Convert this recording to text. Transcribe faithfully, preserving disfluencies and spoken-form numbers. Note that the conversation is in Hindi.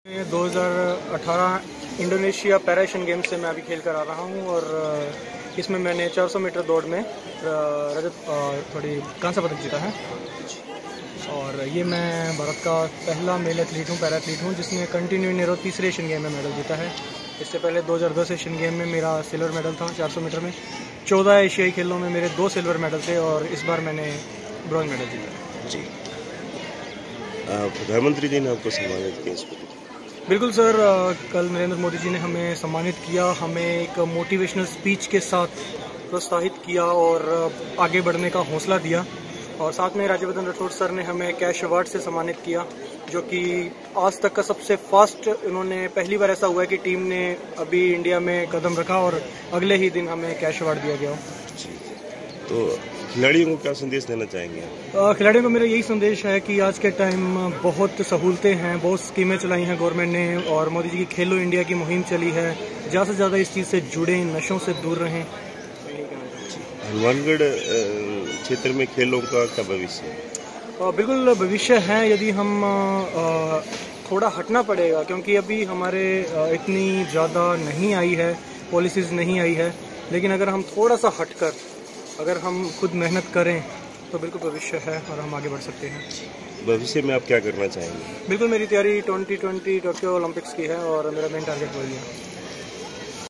दो हज़ार अठारह इंडोनेशिया पैरा एशियन गेम्स से मैं अभी खेल कर आ रहा हूँ और इसमें मैंने चार सौ मीटर दौड़ में रजत थोड़ी कांस्य पदक जीता है। और ये मैं भारत का पहला मेल एथलीट हूँ, पैरा एथलीट हूँ जिसने कंटिन्यू इन तीसरे एशियन गेम में मेडल जीता है। इससे पहले दो हज़ार दस एशियन गेम में मेरा सिल्वर मेडल था चार सौ मीटर में। चौदह एशियाई खेलों में मेरे दो सिल्वर मेडल थे और इस बार मैंने ब्रॉन्ज मेडल जीता। जी, प्रधानमंत्री जी ने आपको सम्मानित किया इस पर? बिल्कुल सर, कल नरेंद्र मोदी जी ने हमें सम्मानित किया, हमें एक मोटिवेशनल स्पीच के साथ प्रोत्साहित किया और आगे बढ़ने का हौसला दिया। और साथ में राज्यवर्धन राठौड़ सर ने हमें कैश अवार्ड से सम्मानित किया, जो कि आज तक का सबसे फास्ट, उन्होंने पहली बार ऐसा हुआ है कि टीम ने अभी इंडिया में कदम रखा और अगले ही दिन हमें कैश अवार्ड दिया गया। तो खिलाड़ियों को क्या संदेश देना चाहेंगे? खिलाड़ियों को मेरा यही संदेश है कि आज के टाइम बहुत सहूलतें हैं, बहुत स्कीमें चलाई हैं गवर्नमेंट ने और मोदी जी की खेलो इंडिया की मुहिम चली है। ज़्यादा से ज़्यादा इस चीज़ से जुड़ें, नशों से दूर रहें। हनुमानगढ़ क्षेत्र में खेलों का क्या भविष्य है? बिल्कुल भविष्य है, यदि हम थोड़ा हटना पड़ेगा क्योंकि अभी हमारे इतनी ज़्यादा नहीं आई है, पॉलिसीज़ नहीं आई है। लेकिन अगर हम थोड़ा सा हटकर अगर हम खुद मेहनत करें तो बिल्कुल भविष्य है और हम आगे बढ़ सकते हैं। भविष्य में आप क्या करना चाहेंगे? बिल्कुल, मेरी तैयारी ट्वेंटी ट्वेंटी टोक्यो ओलंपिक्स की है और मेरा मेन टारगेट वही है।